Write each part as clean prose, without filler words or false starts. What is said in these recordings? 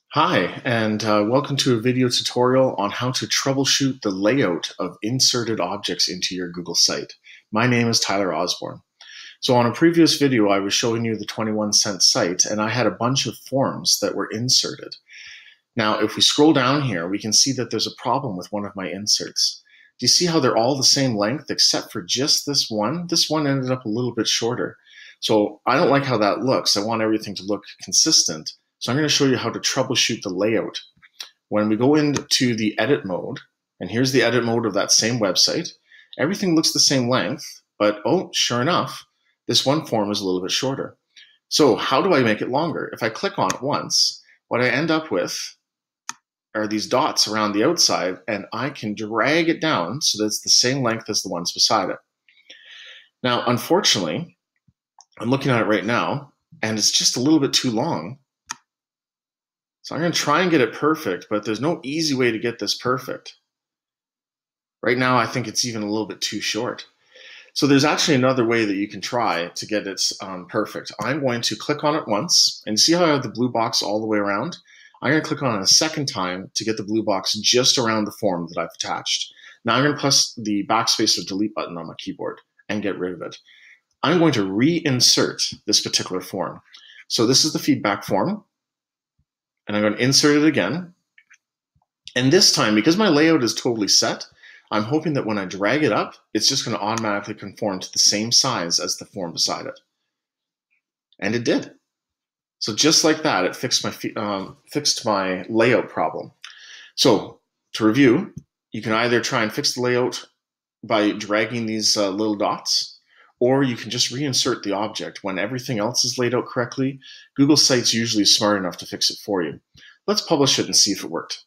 Hi, and welcome to a video tutorial on how to troubleshoot the layout of inserted objects into your Google site. My name is Tyler Osborne. So on a previous video, I was showing you the 21-cent site, and I had a bunch of forms that were inserted. Now, if we scroll down here, we can see that there's a problem with one of my inserts. Do you see how they're all the same length except for just this one? This one ended up a little bit shorter. So I don't like how that looks. I want everything to look consistent. So I'm going to show you how to troubleshoot the layout. When we go into the edit mode, and here's the edit mode of that same website, everything looks the same length, but oh, sure enough, this one form is a little bit shorter. So how do I make it longer? If I click on it once, what I end up with are these dots around the outside, and I can drag it down so that it's the same length as the ones beside it. Now, unfortunately, I'm looking at it right now, and it's just a little bit too long. So I'm going to try and get it perfect, but there's no easy way to get this perfect. Right now, I think it's even a little bit too short. So there's actually another way that you can try to get it perfect. I'm going to click on it once, and see how I have the blue box all the way around? I'm going to click on it a second time to get the blue box just around the form that I've attached. Now I'm going to press the backspace or delete button on my keyboard and get rid of it. I'm going to reinsert this particular form. So this is the feedback form. And I'm going to insert it again. And this time, because my layout is totally set, I'm hoping that when I drag it up, it's just going to automatically conform to the same size as the form beside it. And it did. So just like that, it fixed my layout problem. So to review, you can either try and fix the layout by dragging these little dots, or you can just reinsert the object. When everything else is laid out correctly, Google Sites usually smart enough to fix it for you. Let's publish it and see if it worked.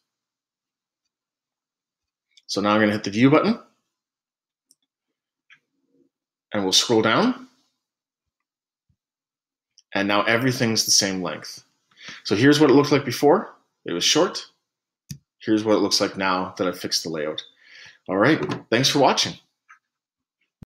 So now I'm going to hit the View button, and we'll scroll down, and now everything's the same length. So here's what it looked like before. It was short. Here's what it looks like now that I've fixed the layout. All right, thanks for watching.